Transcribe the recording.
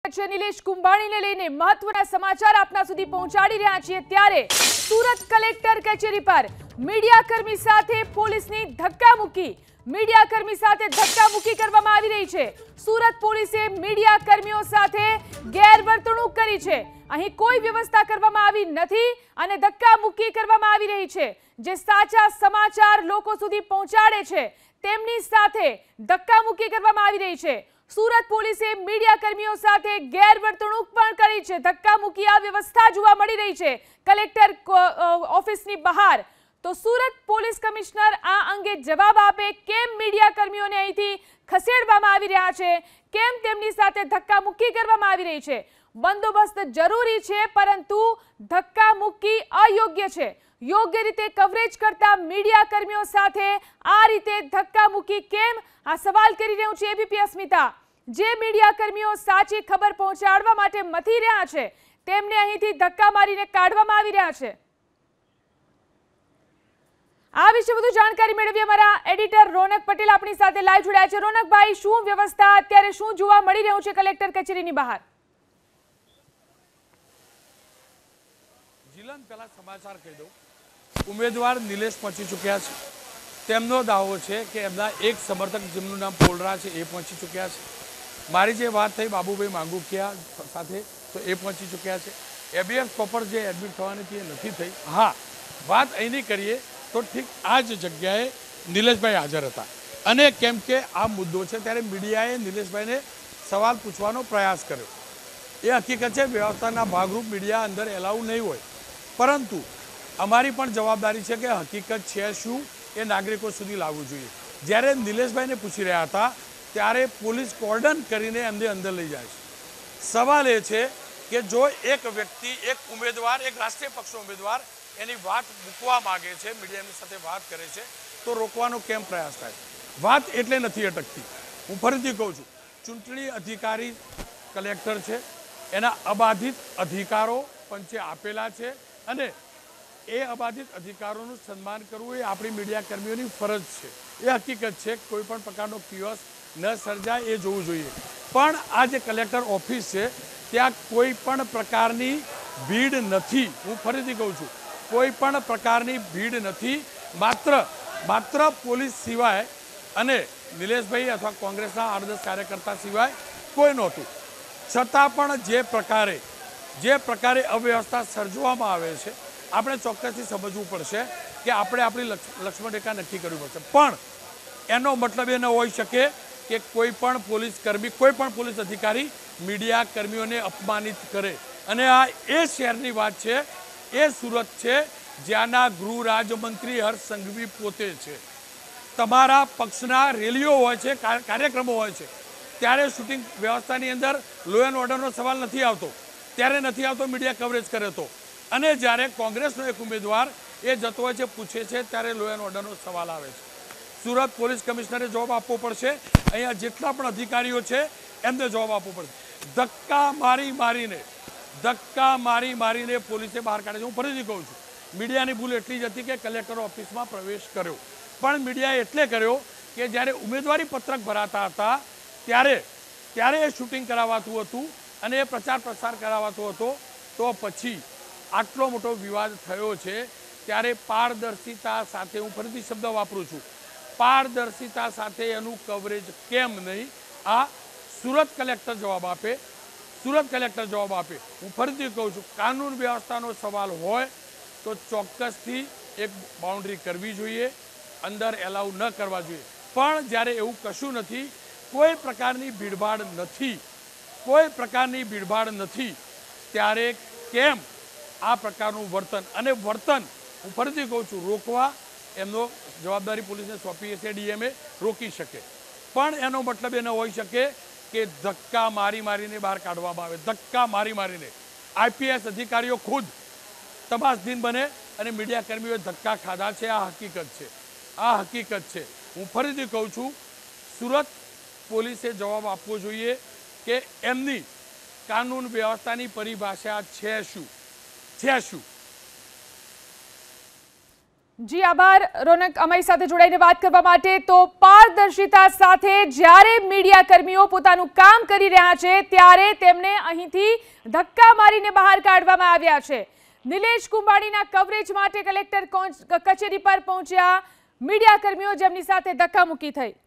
નિલેશ કુંભાણીને લઈને મહત્વના સમાચાર આપના સુધી પહોંચાડી રહ્યા છીએ ત્યારે સુરત કલેક્ટર કચેરી પર મીડિયાકર્મી સાથે પોલીસની ધક્કામુક્કી કરવામાં આવી રહી છે। સુરત પોલીસે મીડિયાકર્મીઓ સાથે ગેરવર્તણૂક કરી છે। અહીં કોઈ વ્યવસ્થા કરવામાં આવી નથી અને ધક્કામુક્કી કરવામાં આવી રહી છે। જે સાચા સમાચાર લોકો સુધી પહોંચાડે છે તેમની સાથે ધક્કામુક્કી કરવામાં આવી રહી છે। સુરત પોલીસે મીડિયાકર્મીઓ સાથે ગેરવર્તણૂક પણ કરી છે। ધક્કામુક્કી આ વ્યવસ્થા જોવા મળી રહી છે કલેક્ટર ઓફિસની બહાર। તો સુરત પોલીસ કમિશનર આ અંગે જવાબ આપે કેમ મીડિયાકર્મીઓને અહીંથી ખસેડવામાં આવી રહ્યા છે, કેમ તેમની સાથે ધક્કામુક્કી કરવામાં આવી રહી છે। બંદોબસ્ત જરૂરી છે પરંતુ ધક્કામુક્કી અયોગ્ય છે। યોગ્ય રીતે કવરેજ કરતા મીડિયાકર્મીઓ સાથે આ રીતે ધક્કામુક્કી કેમ, આ સવાલ કરી રહ્યું છે એબીપી અસ્મિતા। જે મીડિયાકર્મીઓ સાચી ખબર પહોંચાડવા માટે મથી રહ્યા છે તેમને અહીંથી ધક્કા મારીને કાઢવામાં આવી રહ્યા છે। આ વિશે વધુ જાણકારી મેળવી અમારા એડિટર રોનક પટેલ આપણી સાથે લાઈવ જોડાયા છે। રોનકભાઈ, શું વ્યવસ્થા અત્યારે શું જોવા મળી રહ્યું છે કલેક્ટર કચેરીની બહાર? જીલન, પહેલા સમાચાર કહી દઉં, ઉમેદવાર નિલેશ પહોંચી ચૂક્યા છે। તેમનો દાવો છે કે એમના એક સમર્થક જેમનું નામ પોલરા છે એ પહોંચી ચૂક્યા છે। મારી જે વાત થઈ બાબુભાઈ માંગુકિયા સાથે તો એ પહોંચી ચૂક્યા છે। એબીએફ કોપર જે એડમિટ થવાની હતી એ નથી થઈ। હા, વાત અહીંની કરીએ તો ઠીક આ જ જગ્યાએ નિલેશભાઈ હાજર હતા અને કેમ કે આ મુદ્દો છે ત્યારે મીડિયાએ નિલેશભાઈને સવાલ પૂછવાનો પ્રયાસ કર્યો। એ હકીકત છે વ્યવસ્થાના ભાગરૂપ મીડિયા અંદર એલાઉ નહીં હોય, પરંતુ અમારી પણ જવાબદારી છે કે હકીકત છે શું એ નાગરિકો સુધી લાવવું જોઈએ। જ્યારે નિલેશભાઈને પૂછી રહ્યા હતા ત્યારે પોલીસ કોર્ડન કરીને એમને અંદર લઈ જાય છે। સવાલ એ છે કે જો એક વ્યક્તિ, એક ઉમેદવાર, એક રાષ્ટ્રીય પક્ષનો ઉમેદવાર એની વાત મૂકવા માગે છે, મીડિયાની સાથે વાત કરે છે, તો રોકવાનો કેમ પ્રયાસ થાય? વાત એટલે નથી અટકતી। હું ફરીથી કહું છું, ચૂંટણી અધિકારી કલેક્ટર છે, એના અબાધિત અધિકારો પંચે આપેલા છે અને એ અબાધિત અધિકારોનું સન્માન કરવું એ આપણી મીડિયાકર્મીઓની ફરજ છે। એ હકીકત છે, કોઈ પણ પ્રકારનો કિયોસ ન સર્જાય એ જોવું જોઈએ। પણ આ જે કલેક્ટર ઓફિસ છે ત્યાં કોઈ પણ પ્રકારની ભીડ નથી। હું ફરીથી કહું છું, કોઈ પણ પ્રકારની ભીડ નથી। માત્ર પોલીસ સિવાય અને નિલેશભાઈ અથવા કોંગ્રેસના 8-10 કાર્યકર્તા સિવાય કોઈ નહોતું। છતાં પણ જે પ્રકારે અવ્યવસ્થા સર્જવામાં આવે છે આપણે ચોક્કસથી સમજવું પડશે કે આપણે આપણી લક્ષ્મણ રેખા નક્કી કરવી પડશે। પણ એનો મતલબ એ ન હોઈ શકે કે કોઈ પણ પોલીસ કર્મી, કોઈ પણ પોલીસ અધિકારી મીડિયા કર્મીઓને અપમાનિત કરે। અને આ એ શહેરની વાત છે, એ સુરત છે જ્યાંના ગૃહ રાજ્યમંત્રી હર્ષ સંઘવી પોતે છે। તમારા પક્ષના રેલીઓ હોય છે, કાર્યક્રમો હોય છે, ત્યારે શૂટિંગ વ્યવસ્થાની અંદર લો એન્ડ ઓર્ડરનો સવાલ નથી આવતો, ત્યારે નથી આવતો, મીડિયા કવરેજ કરે તો। અને જ્યારે કોંગ્રેસનો એક ઉમેદવાર એ જતો હોય છે, પૂછે છે, ત્યારે લો એન્ડ ઓર્ડરનો સવાલ આવે છે। સુરત પોલીસ કમિશનરે જવાબ આપવો પડશે। અહીંયા જેટલા પણ અધિકારીઓ છે એમને જવાબ આપવો પડશે। ધક્કા મારીને પોલીસે બહાર કાઢે છે। હું ફરીથી કહું છું, મીડિયાની ભૂલ એટલી જ હતી કે કલેક્ટર ઓફિસમાં પ્રવેશ કર્યો, પણ મીડિયાએ એટલે કર્યો કે જ્યારે ઉમેદવારી પત્રક ભરાતા હતા ત્યારે એ શૂટિંગ કરાવાતું હતું અને એ પ્રચાર પ્રસાર કરાવાતો હતો। તો પછી આટલો મોટો વિવાદ થયો છે ત્યારે પારદર્શિતા સાથે, હું ફરીથી શબ્દ વાપરું છું, પારદર્શિતા સાથે એનું કવરેજ કેમ નહીં? આ સુરત કલેક્ટર જવાબ આપે। હું ફરીથી કહું છું, કાનૂન વ્યવસ્થાનો સવાલ હોય તો ચોક્કસથી એક બાઉન્ડ્રી કરવી જોઈએ, અંદર એલાઉ ન કરવા જોઈએ। પણ જ્યારે એવું કશું નથી, કોઈ પ્રકારની ભીડભાડ નથી, ત્યારે કેમ આ પ્રકારનું વર્તન? અને વર્તન હું ફરીથી કહું છું, રોકવા એમનો જવાબદારી પોલીસને સોંપી છે, ડીએમએ રોકી શકે, પણ એનો મતલબ એ ન હોઈ શકે કે ધક્કા મારીને બહાર કાઢવામાં આવે। ધક્કા મારીને આઈપીએસ અધિકારીઓ ખુદ તપાસદીન બને અને મીડિયાકર્મીઓએ ધક્કા ખાધા છે। આ હકીકત છે। હું ફરીથી કહું છું, સુરત પોલીસે જવાબ આપવો જોઈએ કે એમની કાનૂન વ્યવસ્થાની પરિભાષા છે શું? જી આભાર રોનક, અમારી સાથે જોડાઈને વાત કરવા માટે। તો પારદર્શિતા સાથે જ્યારે મીડિયા કર્મીઓ પોતાનું કામ કરી રહ્યા છે ત્યારે તેમને અહીંથી ધક્કા મારીને બહાર કાઢવામાં આવ્યા છે। નિલેશ કુંભાણીના કવરેજ માટે કલેક્ટર કચેરી પર પહોંચ્યા મીડિયા કર્મીઓ, જેમની સાથે ધક્કામુક્કી થઈ।